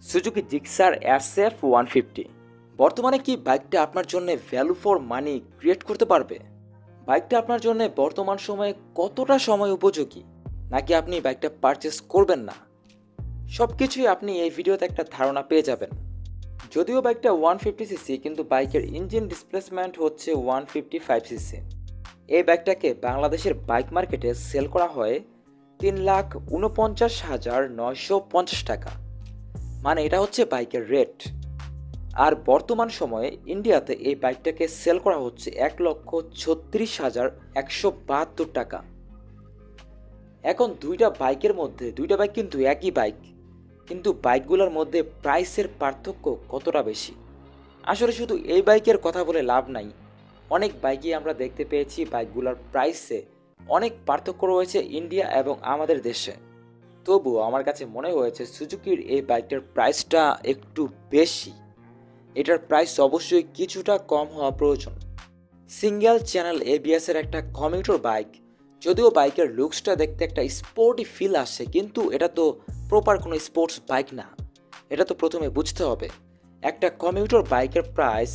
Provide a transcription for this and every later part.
Suzuki Gixxer SF 150 বর্তমানে কি বাইকটা আপনার জন্য ভ্যালু ফর মানি ক্রিয়েট করতে পারবে? বাইকটা আপনার জন্য বর্তমান সময়ে কতটা সময় উপযোগী, নাকি আপনি বাইকটা পারচেস করবেন না? সব কিছুই আপনি এই ভিডিওতে একটা ধারণা পেয়ে যাবেন। যদিও বাইকটা 150cc, কিন্তু বাইকের ইঞ্জিন ডিসপ্লেসমেন্ট হচ্ছে 155cc। এই বাইকটাকে বাংলাদেশের বাইক মার্কেটে সেল করা হয় 3,49,950 টাকা, মানে এটা হচ্ছে বাইকের রেট। আর বর্তমান সময়ে ইন্ডিয়াতে এই বাইকটাকে সেল করা হচ্ছে 1,36,172 টাকা। এখন দুইটা বাইক কিন্তু একই বাইক, কিন্তু বাইকগুলোর মধ্যে প্রাইসের পার্থক্য কতটা বেশি? আসলে শুধু এই বাইকের কথা বলে লাভ নাই, অনেক বাইকই আমরা দেখতে পেয়েছি বাইকগুলোর প্রাইসে অনেক পার্থক্য রয়েছে ইন্ডিয়া এবং আমাদের দেশে। তবুও আমার কাছে মনে হয়েছে সুজুকির এই বাইকটার প্রাইসটা একটু বেশি। এটার প্রাইস অবশ্যই কিছুটা কম হওয়া প্রয়োজন। সিঙ্গেল চ্যানেল ABS এর একটা কমিউটার বাইক, যদিও বাইকের লুকসটা দেখতে একটা স্পোর্টি ফিল আসে, কিন্তু এটা তো প্রপার কোনো স্পোর্টস বাইক না। এটা তো প্রথমে বুঝতে হবে। একটা কমিউটার বাইকের প্রাইস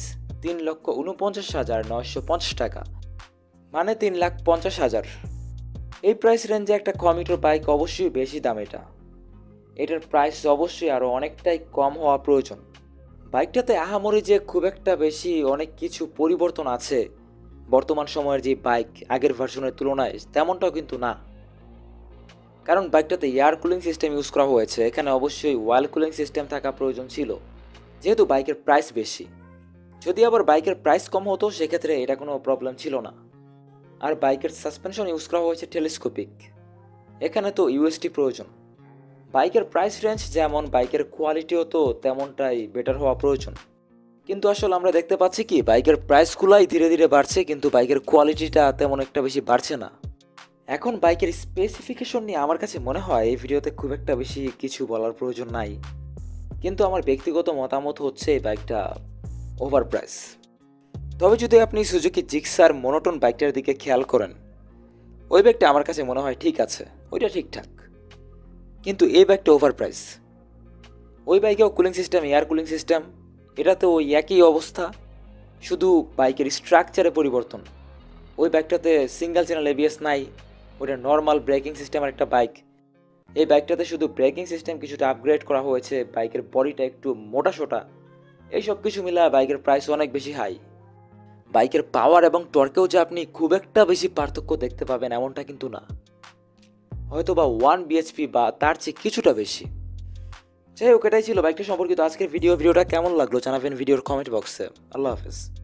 3,49,950 টাকা, মানে 3,50,000। এই প্রাইস রেঞ্জে একটা কমিউটার বাইক অবশ্যই বেশি দাম। এটার প্রাইস অবশ্যই আরও অনেকটাই কম হওয়া প্রয়োজন। বাইকটাতে আহামরি যে খুব একটা বেশি অনেক কিছু পরিবর্তন আছে বর্তমান সময়ের যে বাইক আগের ভার্সনের তুলনায়, তেমনটাও কিন্তু না। কারণ বাইকটাতে এয়ার কুলিং সিস্টেম ইউজ করা হয়েছে, এখানে অবশ্যই ওয়াল কুলিং সিস্টেম থাকা প্রয়োজন ছিল, যেহেতু বাইকের প্রাইস বেশি। যদি আবার বাইকের প্রাইস কম হতো সেক্ষেত্রে এটা কোনো প্রবলেম ছিল না। আর বাইকের সাসপেনশন ইউজ করা হয়েছে টেলিস্কোপিক, এখানে তো USD প্রয়োজন। বাইকের প্রাইস রেঞ্জ যেমন, বাইকের কোয়ালিটিও তো তেমনটাই বেটার হওয়া প্রয়োজন। কিন্তু আসলে আমরা দেখতে পাচ্ছি কি বাইকের প্রাইসগুলাই ধীরে ধীরে বাড়ছে, কিন্তু বাইকের কোয়ালিটিটা তেমন একটা বেশি বাড়ছে না। এখন বাইকের স্পেসিফিকেশন নিয়ে আমার কাছে মনে হয় এই ভিডিওতে খুব একটা বেশি কিছু বলার প্রয়োজন নাই, কিন্তু আমার ব্যক্তিগত মতামত হচ্ছে এই বাইকটা ওভার প্রাইস। তবে যদি আপনি সুজুকি জিক্সার মনোটোন বাইকটার দিকে খেয়াল করেন, ওই বাইকটা আমার কাছে মনে হয় ঠিক আছে, ওইটা ঠিকঠাক। কিন্তু এই বাইকটা ওভার প্রাইস। ওই বাইকেও cooling system, air cooling system, এটাতে ওই একই অবস্থা, শুধু বাইকের স্ট্রাকচারে পরিবর্তন। ওই বাইকটাতে সিঙ্গেল চ্যানেল ABS নাই, ওটা নর্মাল ব্রেকিং সিস্টেমের একটা বাইক। এই বাইকটাতে শুধু ব্রেকিং সিস্টেম কিছুটা আপগ্রেড করা হয়েছে, বাইকের বডিটা একটু মোটা সোটা। এই সব কিছু মিলে বাইকের প্রাইস অনেক বেশি হাই। বাইকের পাওয়ার এবং টর্কেও যে আপনি খুব একটা বেশি পার্থক্য দেখতে পাবেন এমনটা কিন্তু না, হয়তো বা 1 bhp বা তার চেয়ে কিছুটা বেশি। যাই হোক, এটাই ছিল বাইকটা সম্পর্কিত আজকের ভিডিওটা কেমন লাগলো জানাবেন ভিডিওর কমেন্ট বক্সে। আল্লাহ হাফেজ।